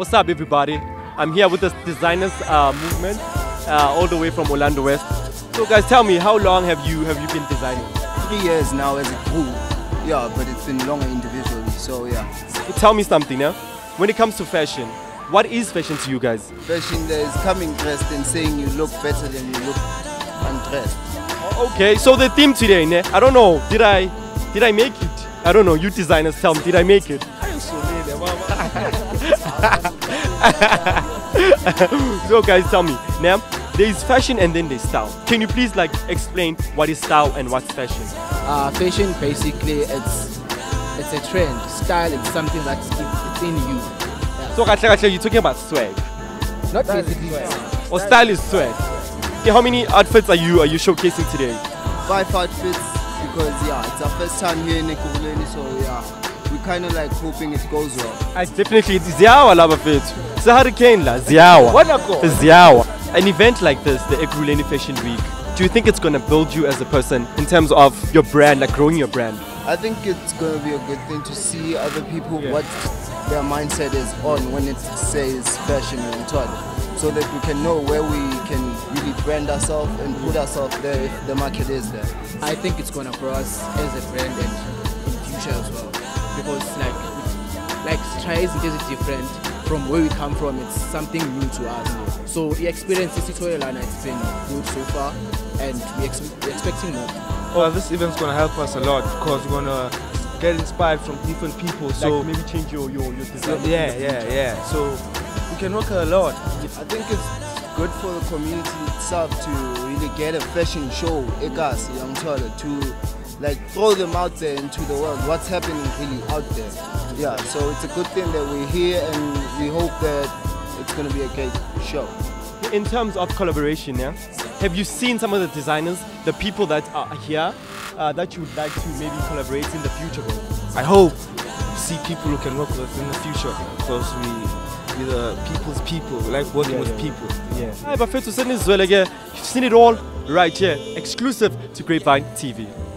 What's up, everybody? I'm here with the designers movement, all the way from Orlando West. So, guys, tell me, how long have you been designing? 3 years now as a group. Yeah, but it's been longer individually. So yeah. Tell me something now. When it comes to fashion, what is fashion to you guys? Fashion there is coming dressed and saying you look better than you look undressed. Okay, so the theme today, ne? I don't know. Did I make it? I don't know. You designers, tell me, did I make it? So guys, tell me, now there is fashion and then there's style. Can you please explain what is style and what's fashion? Fashion basically it's a trend. Style is something that's it's in you. Yeah. So Kahle, you're talking about swag. Not basically swag. Or style is swag. Okay, how many outfits are you showcasing today? 5 outfits because yeah, it's our first time here in Ekurhuleni, so yeah. We're kind of hoping it goes well. It's definitely Ziawa lava fit. So hurricane la Ziawa. Ziawa. An event like this, the Ekurhuleni Fashion Week, do you think it's gonna build you as a person in terms of your brand, growing your brand? I think it's gonna be a good thing to see other people what their mindset is on when it says fashion and toilet, so that we can know where we can really brand ourselves and put ourselves there if the market is there. I think it's gonna grow us as a brand and in future as well. Because Strides is different from where we come from. It's something new to us. So the experience is it's been good so far, and we're expecting more. Well, this event's gonna help us a lot because we're gonna get inspired from different people. So maybe change your design. Yeah. So we can work a lot. I think it's good for the community itself to really get a fashion show, to throw them out there into the world, what's happening really out there. Yeah, so it's a good thing that we're here and we hope that it's going to be a great show. In terms of collaboration, have you seen some of the designers, the people that are here, that you would like to maybe collaborate in the future with? I hope we see people who can work with us in the future because we're the people's people. We like working with people. Yeah. Hi, Bafethu, you've seen it all right here, exclusive to Grapevine TV.